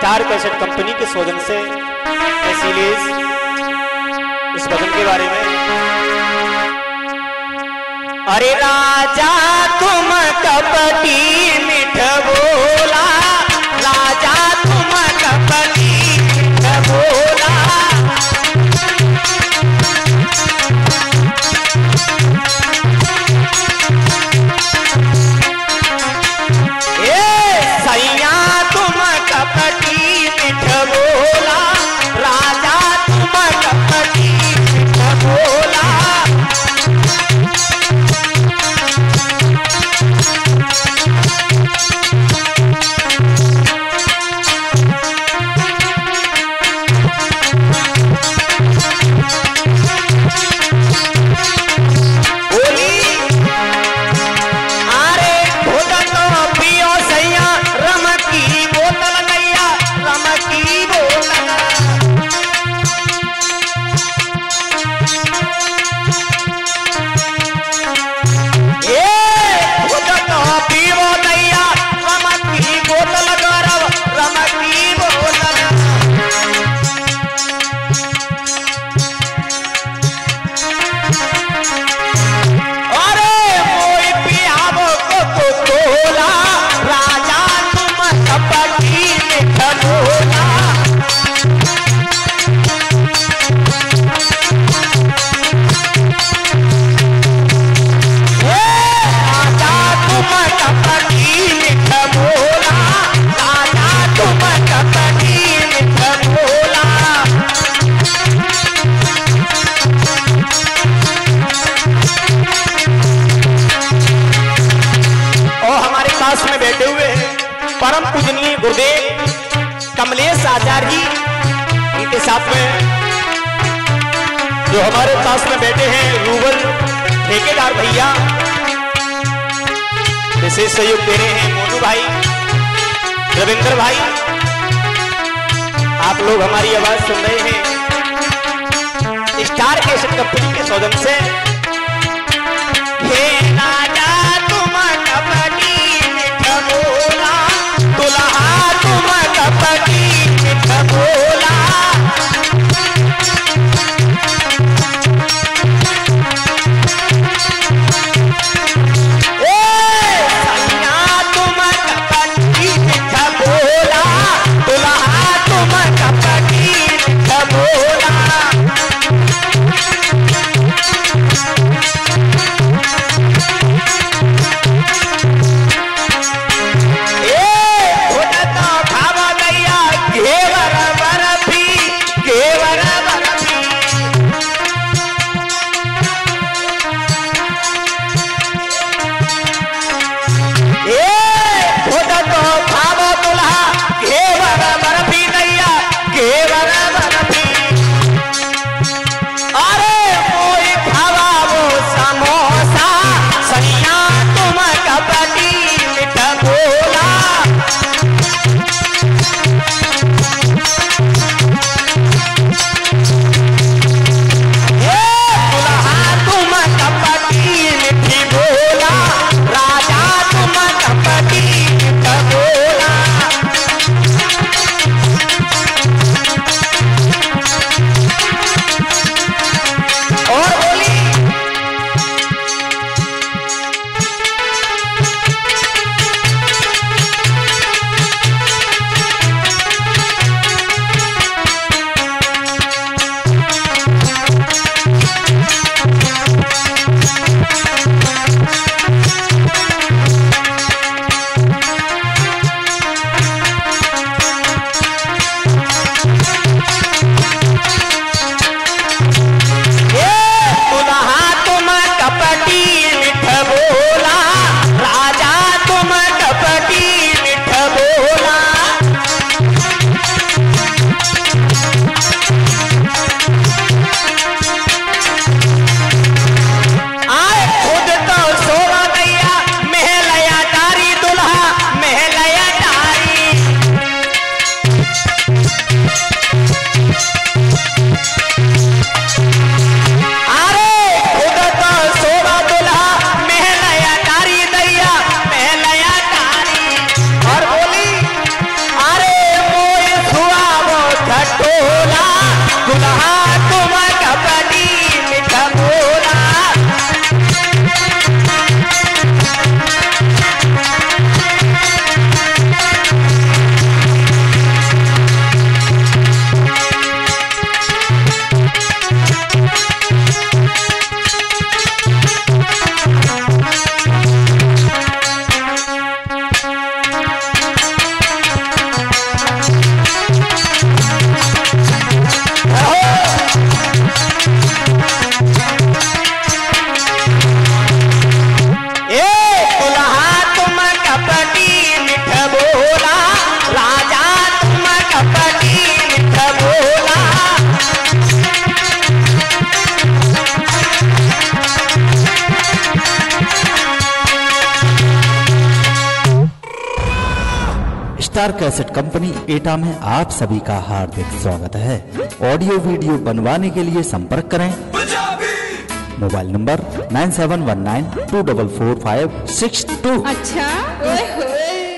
Star cassette company के सौजन से series इस भजन के बारे में। अरे राजा तुम कपटी मिठ बोला, राजा तुम कपटी मिठ बोला, परम पूजनीय गुरुदेव कमलेश आचार्य जी इनके साथ में जो हमारे पास में बैठे हैं रूबल ठेकेदार भैया, विशेष सहयोग दे रहे हैं मोनू भाई, रविंद्र भाई। आप लोग हमारी आवाज सुन रहे हैं स्टार कैसेट कंपनी के सौजन से। हे राजा तुम कपटी मिठ बोला, दुल्हा तुम कपटी मिठ बोला, सैया तुम कपटी मिठ बोला, दुल्हा तुम कपटी मिठ बोला। दुल्हा तुम कबड्डी मीठा बोला। स्टार कैसेट कंपनी एटा में आप सभी का हार्दिक स्वागत है। ऑडियो वीडियो बनवाने के लिए संपर्क करें। Mobile number 9719244562। अच्छा, ओए होए।